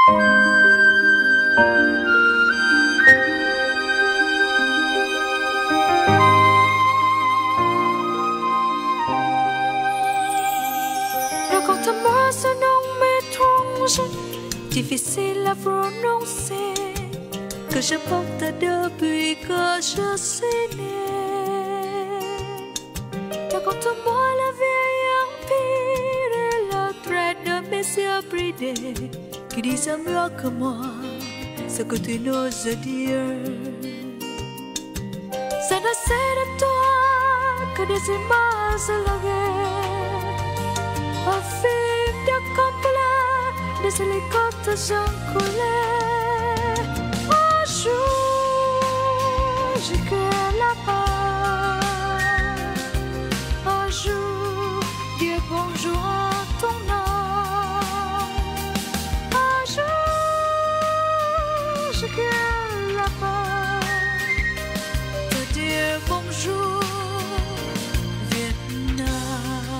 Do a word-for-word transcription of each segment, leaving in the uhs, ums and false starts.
Difficile à prononcer que je porte depuis que je suis née. Raconte-moi la vieille empire et le trait de mes yeux bridés qui disent mieux que moi ce que tu n'oses dire. Je ne sais de toi que des images de la guerre, un film de Coppola, des hélicoptères en couleur. Un jour, j'écris la paix. Un jour, dire bonjour à ton âme. Un jour, j'écris la paix. Te dire bonjour, Vietnam.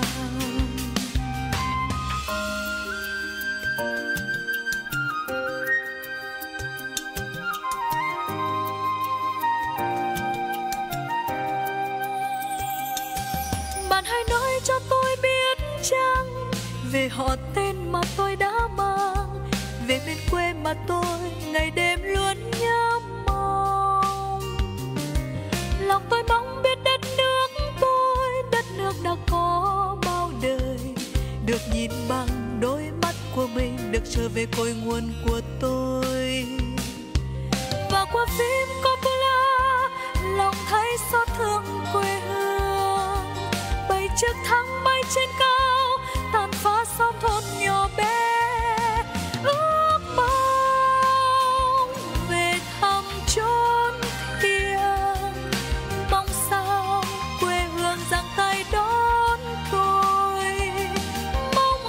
Bạn hãy nói cho tôi biết chăng về họ tên mà tôi đã mang, về miền quê mà tôi ngày đêm luôn nhớ mong. Lòng tôi mong biết đất nước tôi, đất nước đã có bao đời, được nhìn bằng đôi mắt của mình, được trở về cội nguồn của tôi. Và qua phim Coppola, lòng thấy xót thương quê hương, bay trước thắng bay trên cao, tàn phá xóm thôn nhỏ bé. Ước mong về thăm chốn thiêng, mong sao quê hương giang tay đón tôi. Mong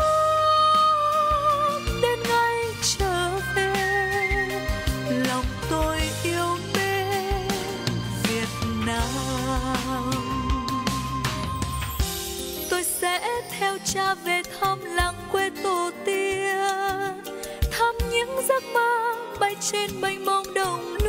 ước đến ngày trở về, lòng tôi yêu mến Việt Nam. Tôi sẽ theo cha về thăm làng quê tổ tiên, thăm những giấc mơ bay trên mênh mông đồng